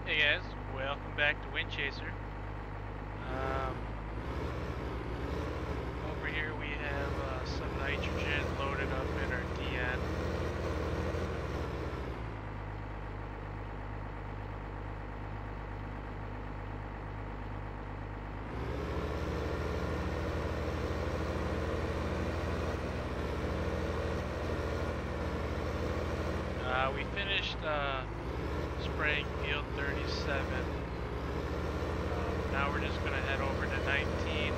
Hey guys, welcome back to Wind Chaser. Um, Over here we have some nitrogen loaded up in our DN. We finished spraying field 37. Now we're just going to head over to 19.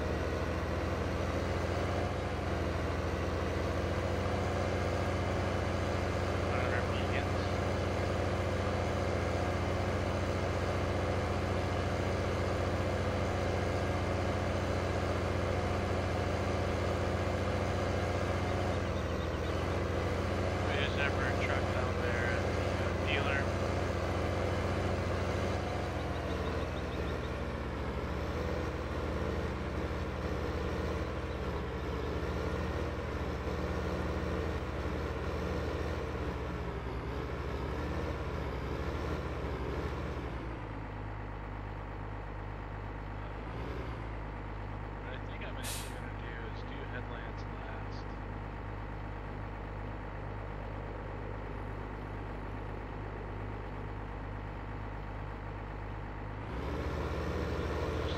On our beacons. There's ever a truck down there at the dealer. What I think I'm actually going to do is do headlands last. Just,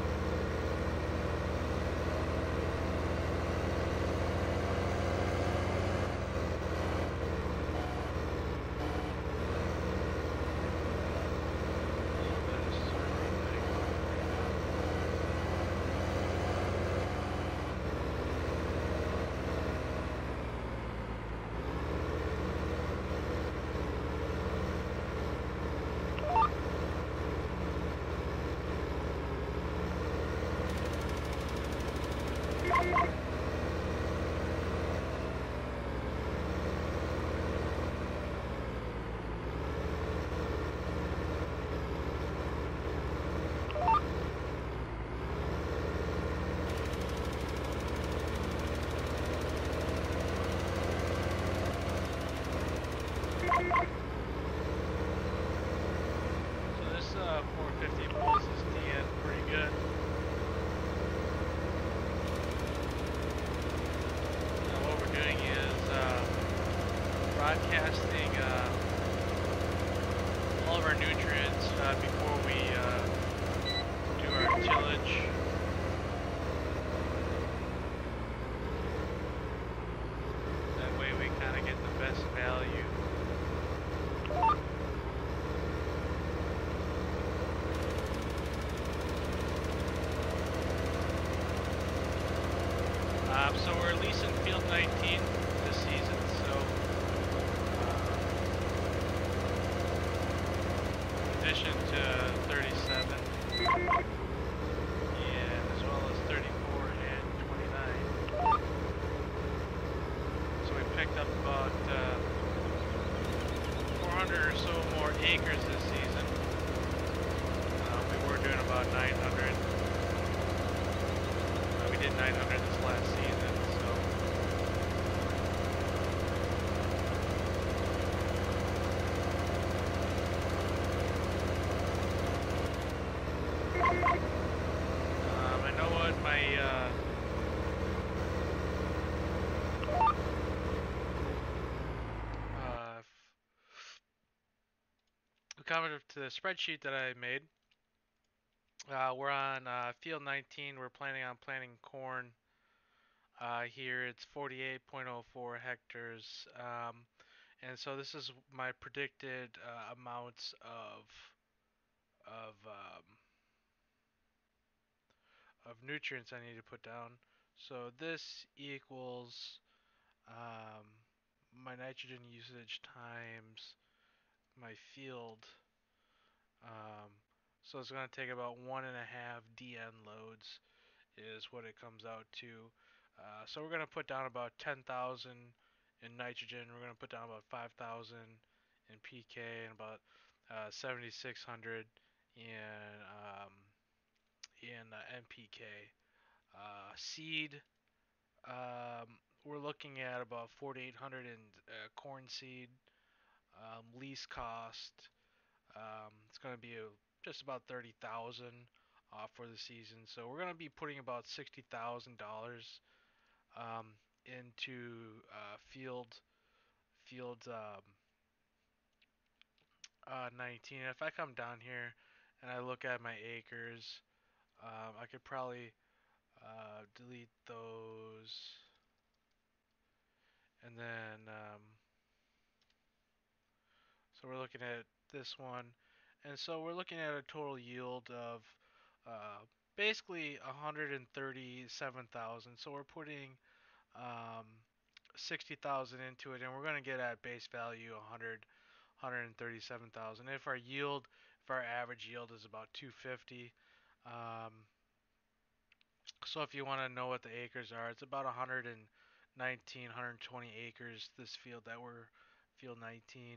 a little bit of circling thing going right now. So this 450 pulls this DN pretty good. Now what we're doing is broadcasting all of our nutrients before we do our tillage. That way we kind of get the best value. So we're leasing Field 19 this season, so in addition to 37, and as well as 34 and 29. So we picked up about 400 or so more acres this season. We were doing about 900. We did 900 this last season, so. I know what my comment to the spreadsheet that I made. We're on field 19. We're planning on planting corn. Here it's 48.04 hectares. And so this is my predicted amounts of of nutrients I need to put down. So this equals um, my nitrogen usage times my field. Um, so it's going to take about 1.5 DN loads is what it comes out to. So we're going to put down about 10,000 in nitrogen. We're going to put down about 5,000 in PK and about 7,600 in NPK. Seed, we're looking at about 4,800 in corn seed. Lease cost, it's going to be just about 30,000 for the season. So we're going to be putting about $60,000 into field 19. If I come down here and I look at my acres, I could probably delete those, and then so we're looking at this one, and so we're looking at a total yield of basically 137,000. So we're putting um, 60,000 into it, and we're going to get at base value 137,000. If our average yield is about 250, so if you want to know what the acres are, it's about 119, 120 acres. This field that we're field 19.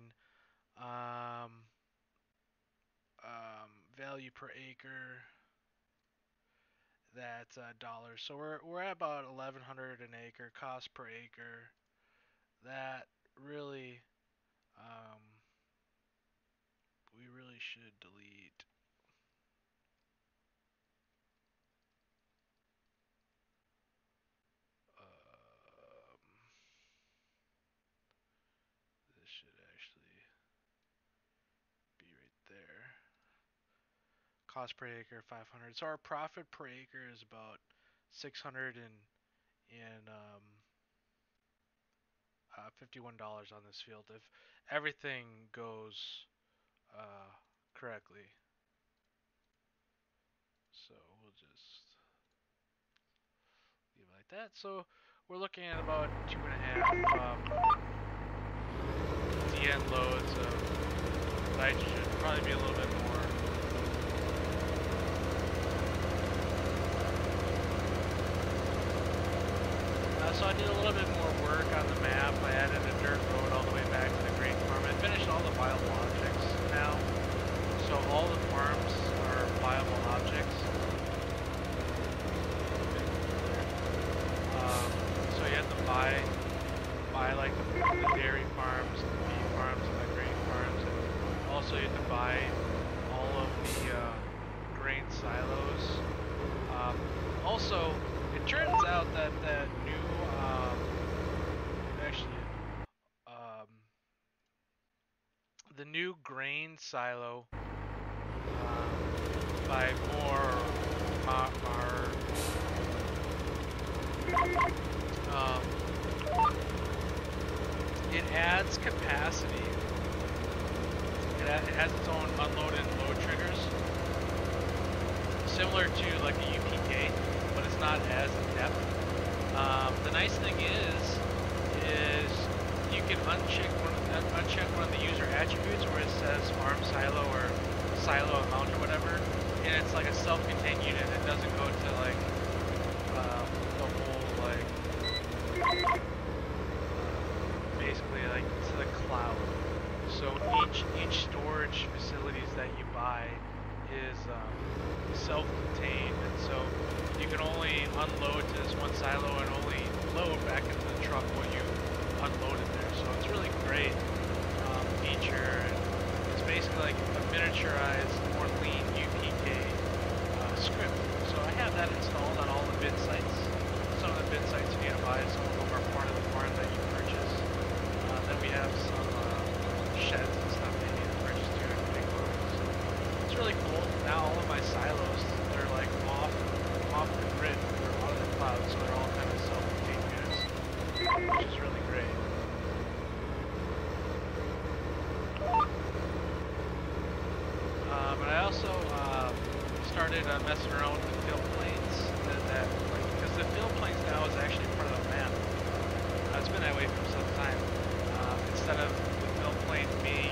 Value per acre, that's dollars. So we're at about 1,100 an acre. Cost per acre, that really we really should delete. This should actually be right there. Cost per acre 500. So our profit per acre is about 600 and $51 on this field if everything goes correctly. So we'll just leave it like that. So we're looking at about 2.5 DN loads of nitrogen, probably be a little bit more. So I did a little bit more work on the map. I added a dirt road all the way back to the grain farm. I finished all the viable objects now. So all the farms are viable objects. So you have to buy like the dairy farms, the beef farms, and the grain farms. And also you have to buy all of the grain silos. Also, it turns out that that new the new grain silo by it adds capacity. It has its own unload and load triggers, similar to like a UPK, but it's not as in depth. The nice thing is you can uncheck one of the user attributes where it says farm silo or silo amount or whatever, and it's like a self-contained unit. It doesn't go to like the whole like basically like to the cloud. So each storage facilities that you buy is self-contained, and so you can only unload to this one silo and only load back into the truck what you unloaded there. So it's really great feature. It's basically like a miniaturized, more lean UPK script. So I have that installed on all the bin sites. Some of the bin sites you need to buy, some of them are part of the farm that you purchase. Then we have some sheds and stuff that you need to purchase too in big farms. So it's really cool. Now all of my silos, they're like off the grid. They're out of the cloud, so they're all kind of self-contained units, which is really great. And I also started messing around with the field planes, because the field planes now is actually part of the map. It's been that way for some time. Instead of the field plane being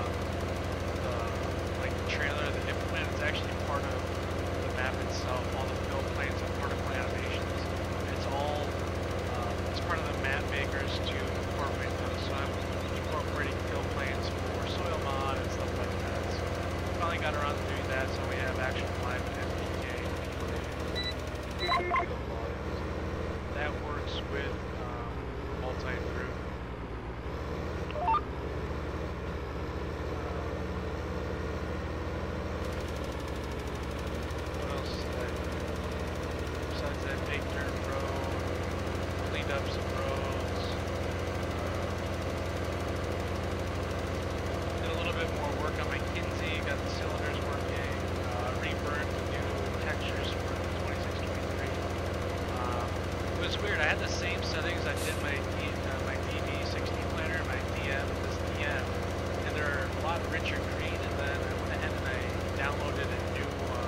the trailer, the implement, it's actually part of the map itself. All the field planes are particle animations. It's all it's part of the map makers to incorporate those. So I'm incorporating field planes for soil mod and stuff like that. So finally got around to doing that, so we have actual live MPK that works with multi-through. weird. I had the same settings I did my DV60 planner, my DM, this DM, and they're a lot richer green. And then I went ahead and I downloaded a new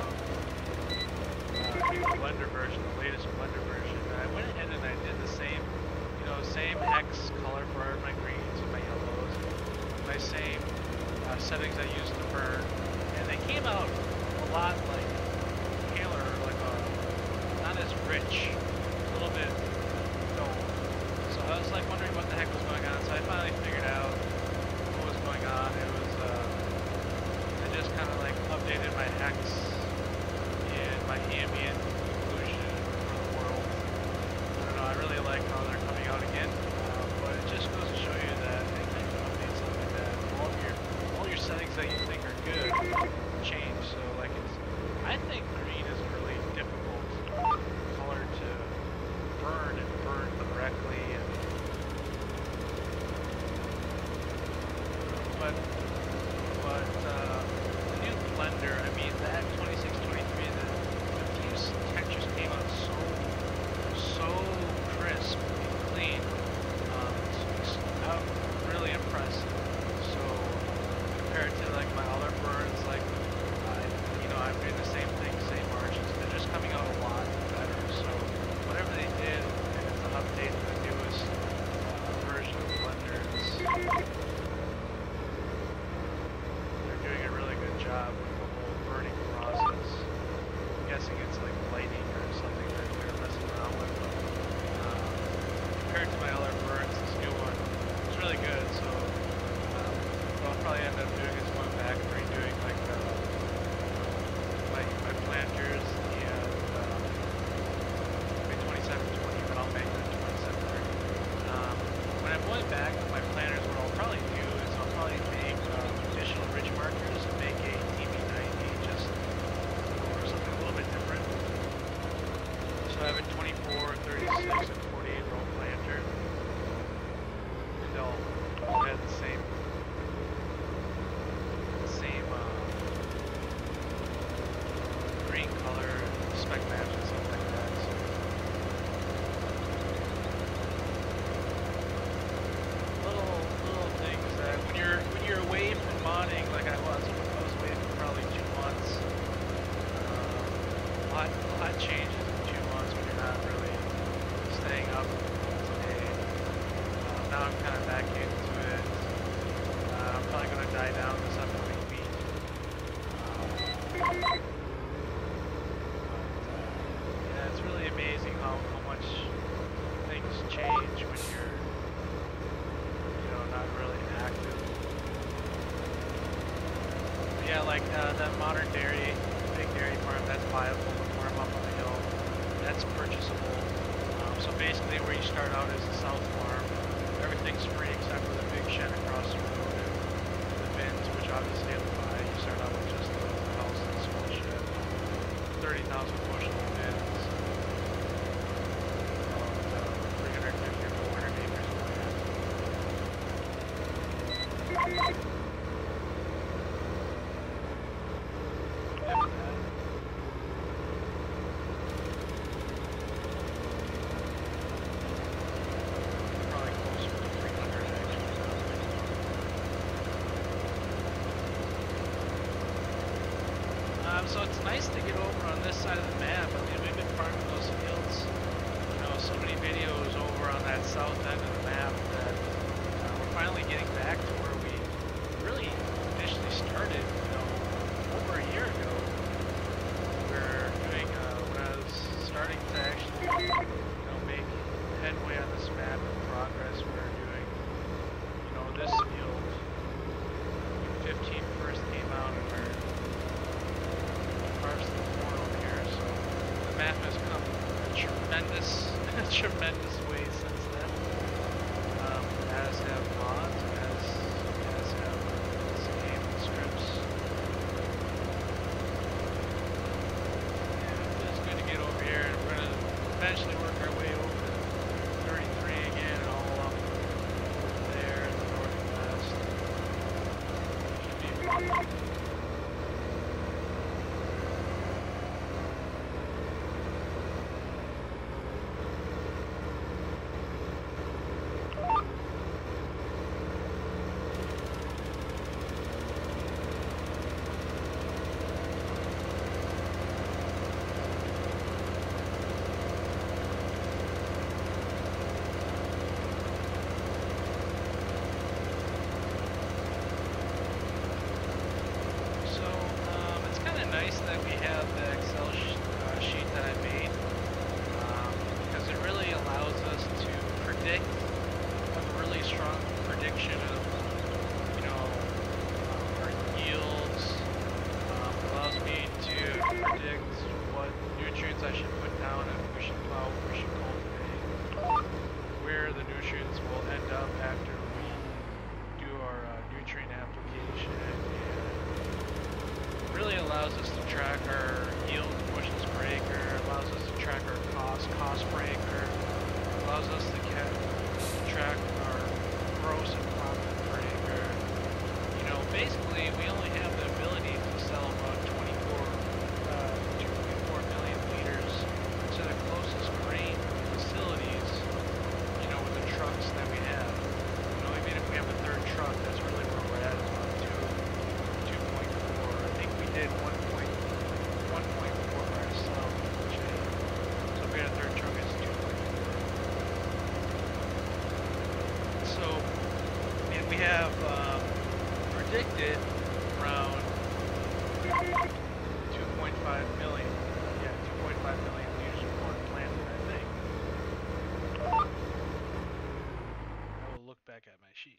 Blender version, the latest Blender version. And I went ahead and I did the same, same hex color for my greens and my yellows, my same settings I used to burn, and they came out a lot like paler, like not as rich, a little bit dull. So I was like wondering what the heck was going on. So I finally figured out what was going on. It was I just kind of like updated my hex and my ambient occlusion for the world. I don't know. I really like how they're coming out again, but it just goes to show you that anytime you update something like that, all your settings that you think are good change. So like I think green is a really difficult color to burn and burn correctly. But the new Blender, I mean that 2623, the fuse textures came out so crisp and clean. I'm really impressed. So compared to like my other burns, like I'm doing the same thing, same margins. They're just coming out a lot better. So whatever they did, and it's an update to the newest version of Blender. They're doing a really good job with the whole burning process. I'm guessing it's like lighting or something that they're messing around with. But compared to my other burns, this new one is really good. So what I'll probably end up doing is going back and redoing like my planters and maybe 2720, but I'll make it 2730. When I'm going back with my planters, what I'll probably do is I'll probably make additional ridge markers and make a DV90 just or something a little bit different. So I have a 24, 36, and 48 row planter, and I'll have the same green color, spec match and stuff like that. So little things that when you're away from modding like I was away for probably 2 months, a lot changes in 2 months when you're not really staying up to date. Now I'm kind of back into it. I'm probably going to die down this upcoming week. Yeah, it's really amazing how much things change when you're not really active. But yeah, like that modern dairy, big dairy farm, that's viable. The farm up on the hill, that's purchasable. So basically where you start out is the south farm. Everything's free except for the big shed across the road and the bins, which obviously have to buy. You start out with just the house and the small shed. 30,000 bushel bins. About 350 or 400 acres of land. If that. Probably closer to 300 actually. So it's nice to get over on this side of the map. I mean, we've been farming those fields, so many videos over on that south end of the map that we're finally getting back to where we really initially started, over a year ago. We're doing, when I was starting to actually, make headway on this map and progress, we're doing, this field. 15 first came out and we're harvesting corn over here, so the map has come a tremendous way since then. As have mods, as have this game scripts. And it feels good to get over here, and we're gonna eventually work our way over to 33 again, and all up there in the north and west. Should be that we have the Excel sheet that I made because it really allows us to predict, have a really strong prediction of, our yields. Allows me to predict what nutrients I should put down and we should plow, we should cultivate, where the nutrients will end up after we do our nutrient application, and really allows us to track our yield bushels per acre, allows us to track our cost per acre, allows us to track our gross and profit per acre. Basically we only have the ability to sell about 2.4 million liters to the closest grain facilities, with the trucks that we have. Even if we have a third truck, that's really where we're at, is about 2.4. I think we did 1.4 by ourselves. So if we had a third truck, it's 2.4. So, and we have predicted around 2.5 million. Yeah, 2.5 million liters of corn planted, I think. I will look back at my sheet.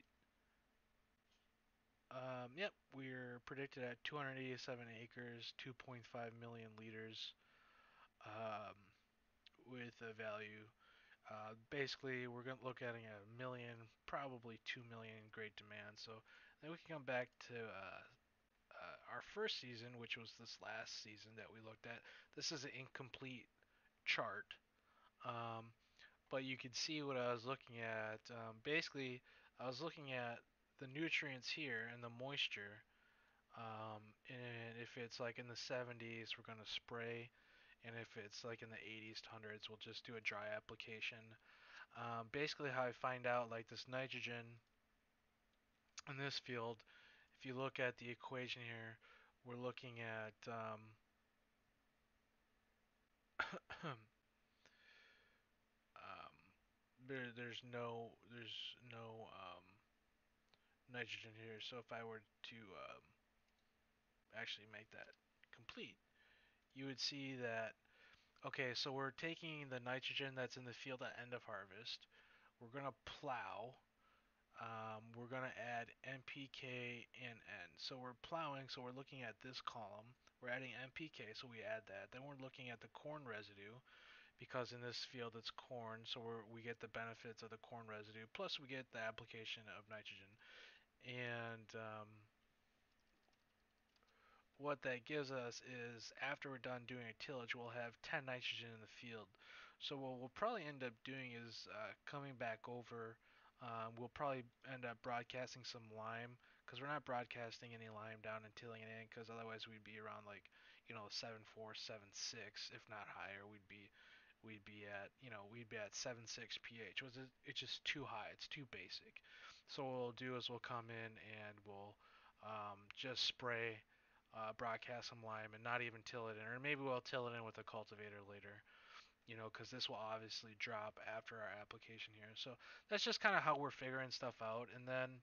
Yep, we're predicted at 287 acres, 2.5 million liters, um, with a value. Basically, we're going to look at a million, probably 2 million great demand. So then we can come back to our first season, which was this last season that we looked at. This is an incomplete chart, um, but you can see what I was looking at. Basically, I was looking at the nutrients here and the moisture. And if it's like in the 70s, we're going to spray. And if it's like in the 80s to 100s, we'll just do a dry application. Basically, how I find out like this nitrogen in this field, if you look at the equation here, we're looking at there's no nitrogen here. So if I were to actually make that complete, you would see that, okay, so we're taking the nitrogen that's in the field at end of harvest. We're going to plow. We're going to add NPK and N. So we're plowing, so we're looking at this column. We're adding NPK, so we add that. Then we're looking at the corn residue, because in this field it's corn, so we get the benefits of the corn residue, plus we get the application of nitrogen. And what that gives us is, after we're done doing a tillage, we'll have 10 nitrogen in the field. So what we'll probably end up doing is coming back over. We'll probably end up broadcasting some lime, because we're not broadcasting any lime down and tilling it in, because otherwise we'd be around like 7.4, 7.6, if not higher. We'd be at 7.6 pH. It's just too high. It's too basic. So what we'll do is we'll come in and we'll just spray, broadcast some lime, and not even till it in, or maybe we'll till it in with a cultivator later. Because this will obviously drop after our application here. So that's just kind of how we're figuring stuff out. And then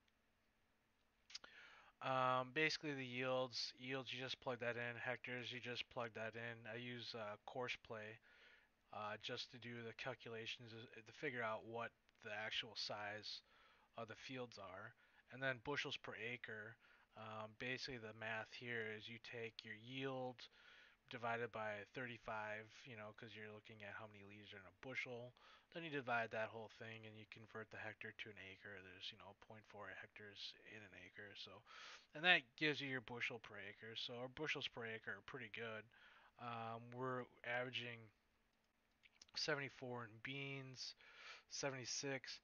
basically the yields, you just plug that in. Hectares, you just plug that in. I use Courseplay just to do the calculations, to figure out what the actual size of the fields are. And then bushels per acre. Basically the math here is you take your yield divided by 35, because you're looking at how many liters are in a bushel. Then you divide that whole thing and you convert the hectare to an acre. There's, zero point 0.4 hectares in an acre. So, and that gives you your bushel per acre. So our bushels per acre are pretty good. We're averaging 74 in beans, 76,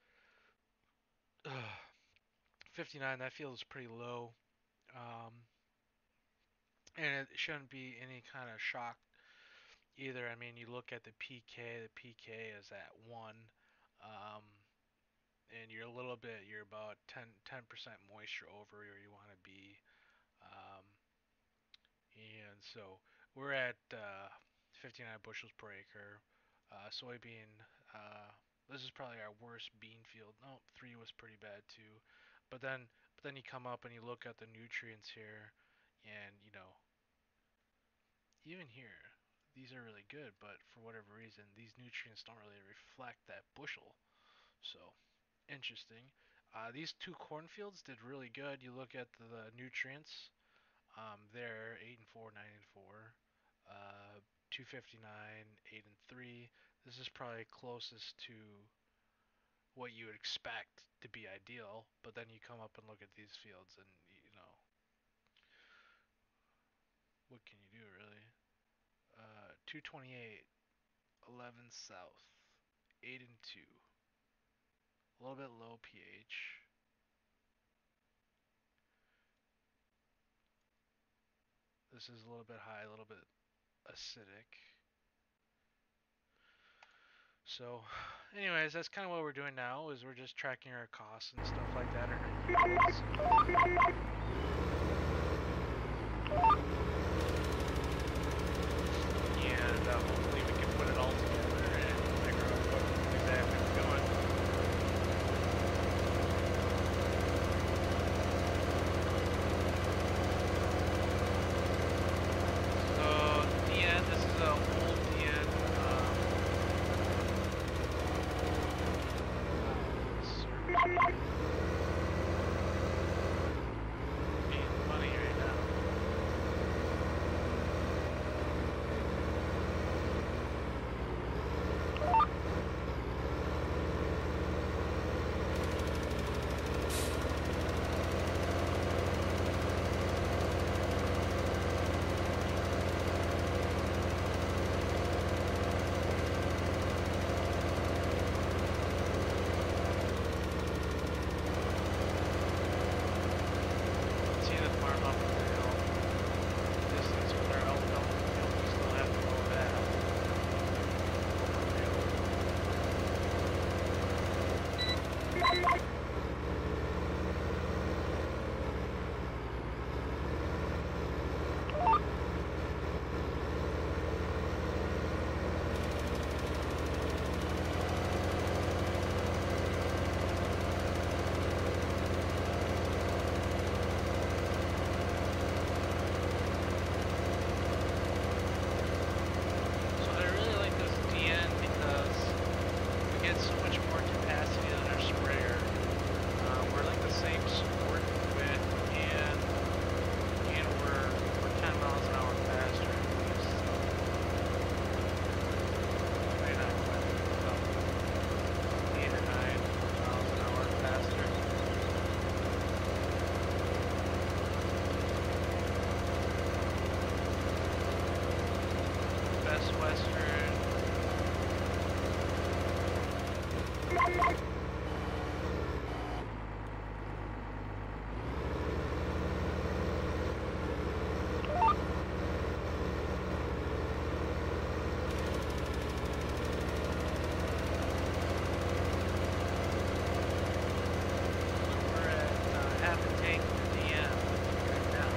59. That feels pretty low. Um, and it shouldn't be any kind of shock either. I mean, you look at the PK. The PK is at 1, um, and you're about 10% moisture over where you want to be. Um, and so we're at 59 bushels per acre. Soybean. Uh, this is probably our worst bean field. No, 3 was pretty bad too. But then, but then you come up and you look at the nutrients here, and even here, these are really good, but for whatever reason, these nutrients don't really reflect that bushel. So, interesting. These two cornfields did really good. You look at the nutrients, they're 8 and 4, 9 and 4, 259, 8 and 3. This is probably closest to what you would expect to be ideal, but then you come up and look at these fields and, what can you do really? 228, 11 south, 8 and 2. A little bit low pH. This is a little bit high, a little bit acidic. So, anyways, that's kind of what we're doing now. Is we're just tracking our costs and stuff like that, and our yields. And hopefully we can put it all together and figure out what exactly we're doing. So, DN, this is a old DN. Being funny right now. See the farm up the hill. Distance with our alfalfa field, we still have to mow that. So I really like this DN because we get so much more capacity than our sprayer. We're like the same sport width, and we're 10 miles an hour faster at least. Maybe not quite, about 8 or 9 miles an hour faster. Best Western. We're at half a tank for DM right now.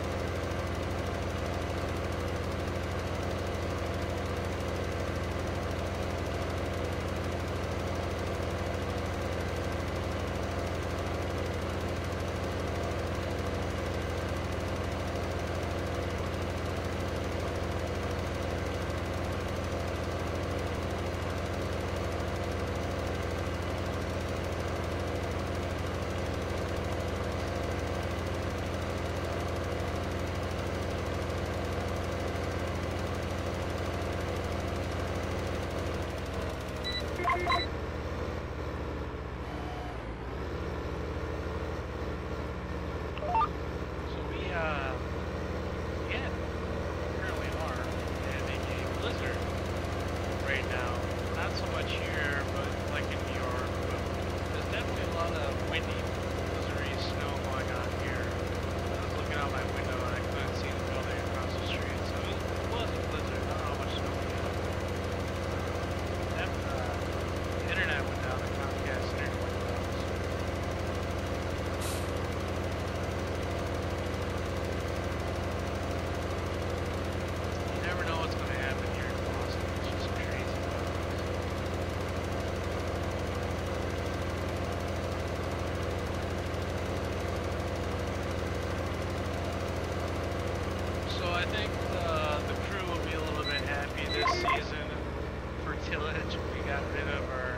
So we currently are having a blizzard right now. Not so much here, but like in New York. But there's definitely a lot of windy, blizzardy snow going on here. I was looking out my window and I couldn't see the building across the street. So it was a blizzard. I don't know how much snow we got. The internet went down. The Comcast internet went down. You never know what's going to happen here in Boston. It's just crazy. So I think the crew tillage. We got rid of our.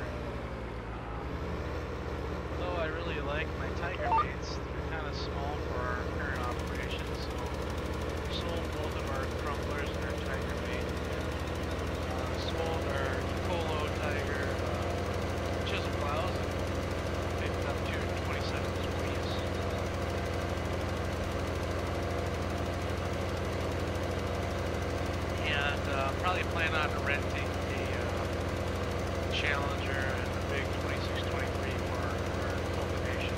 Though I really like my tiger baits, they're kind of small for our current operations, so we sold both of our crumblers and our tiger bait. And, sold our Colo tiger chisel plows and picked up 227 squeeze. And probably plan on renting a Challenger and a big 2623 for our cultivation.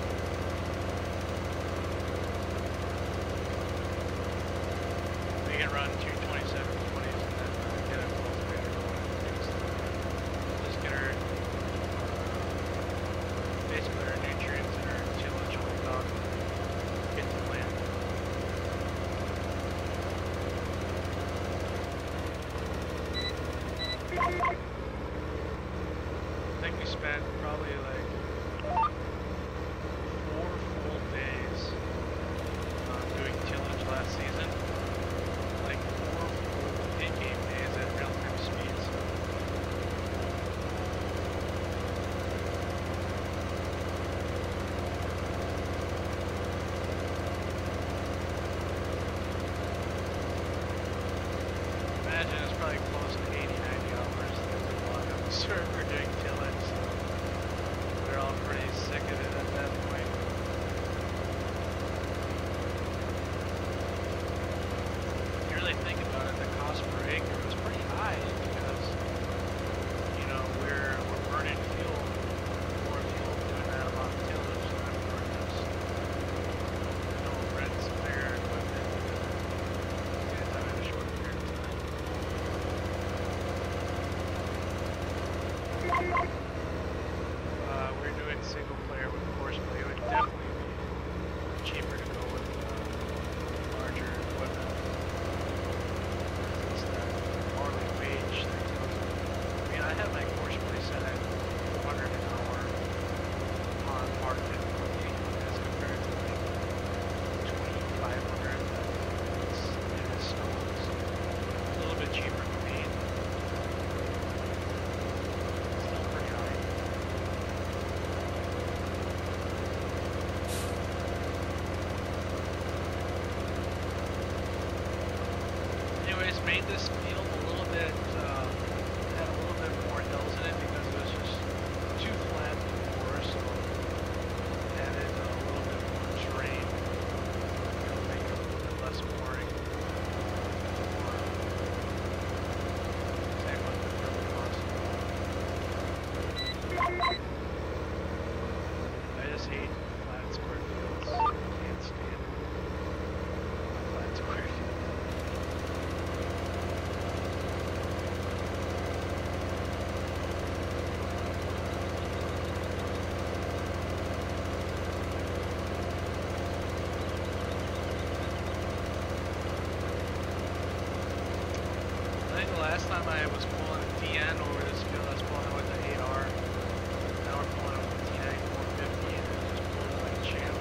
We can run 22720s and then get a cultivator going and fix them. Just get our basically our nutrients and our tillage hooked up and get the plant. I think we spent probably like 4 full days doing tillage last season. Like 4 full in-game days at real-time speeds. Imagine it's probably close to 80, 90 hours that we log on the server doing tillage, so we're all pretty sick of it at that point. If you really think about it, the cost per acre was pretty high because, you know, we're burning fuel, more fuel doing that amount of tillage than we're just, you know, rent some bigger equipment because get it done in a short period of time. We're doing single player with course play. It would definitely be cheaper to go with larger equipment. It's that hourly wage that kills me. I mean, I have my course play set at 400 an hour on market difficulty as compared to like 2,500 in the stones. A little bit cheaper for me. Still pretty high. Anyways, made this field a little bit, had a little bit more hills in it because it was just too flat before, so added a little bit more terrain. It'll make it a little bit less boring. Same with the really possible. I just hate flat square fields. Can't stand flat square fields. I think the last time I was pulling DN over this field, I was pulling it with the 8R. Now we're pulling it with the T9 450 and then just pulling it like a champ.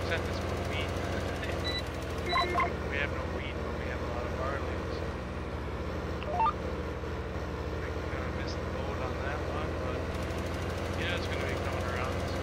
Except it's more wheat. We have no wheat, but we have a lot of barley. So I kind of missed the boat on that one, but yeah, it's gonna be coming around. So.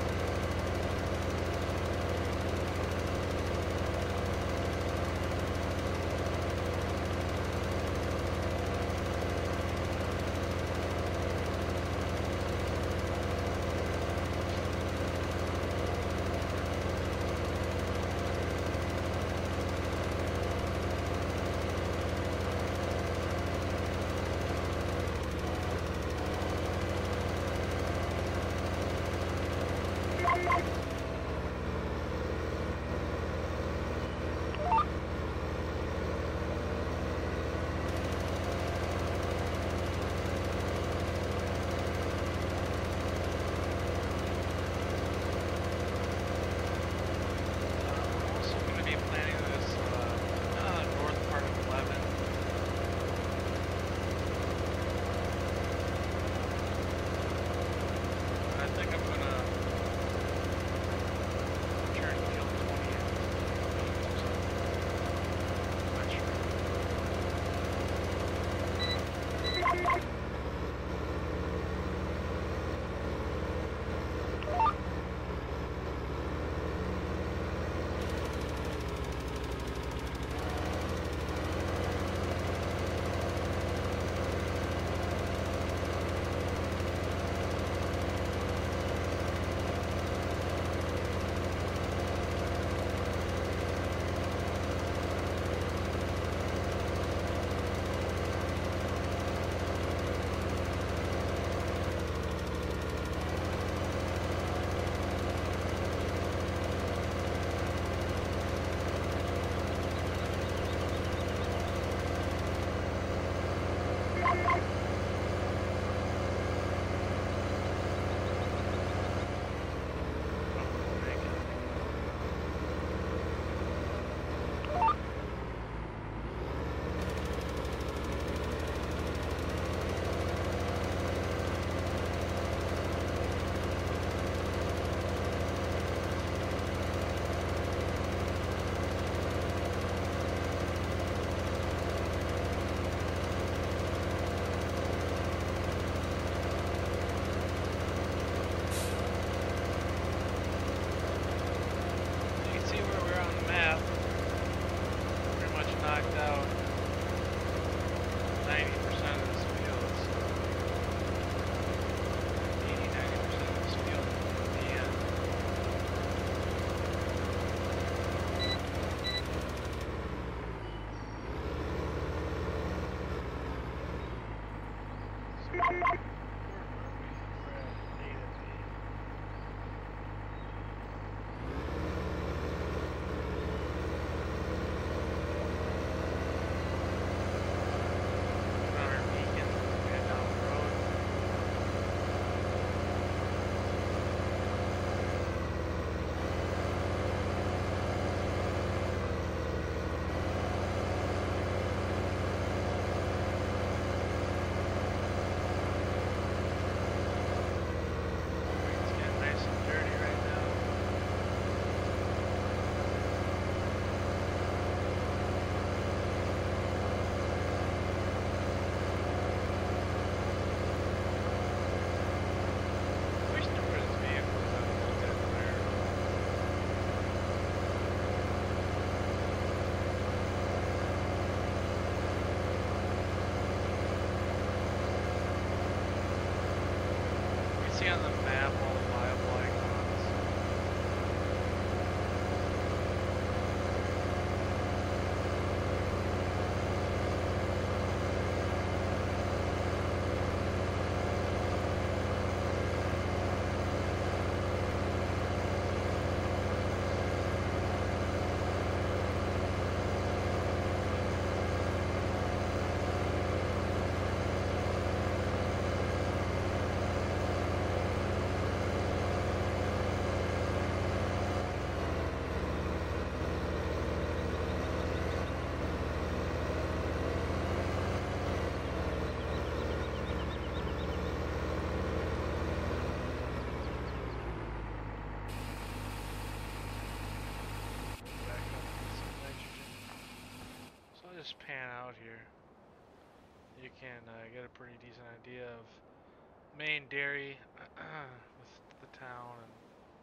just pan out here. You can get a pretty decent idea of main dairy with the town and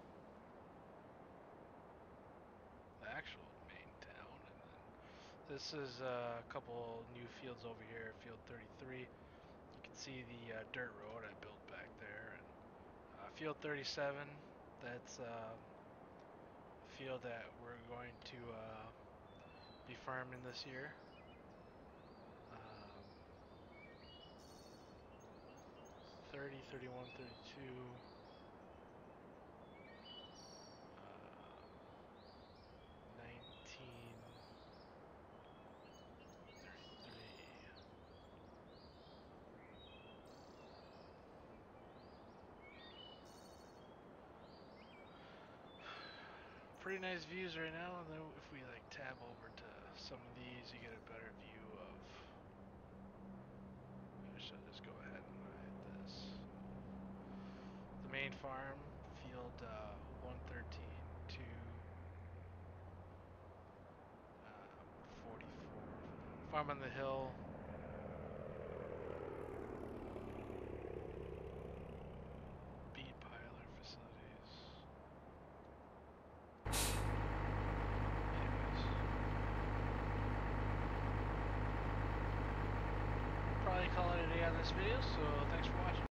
the actual main town. And then this is a couple new fields over here, field 33. You can see the dirt road I built back there. And field 37, that's a field that we're going to be farming this year. 30, 31, 32, 19, 33. Pretty nice views right now, and then if we like tab over to some of these, you get a better view of. Maybe I should just go ahead and hit this. The main farm, field 113 to 44. Farm on the hill. Beet piler facilities. Anyways. Probably call it a day on this video, so thanks for watching.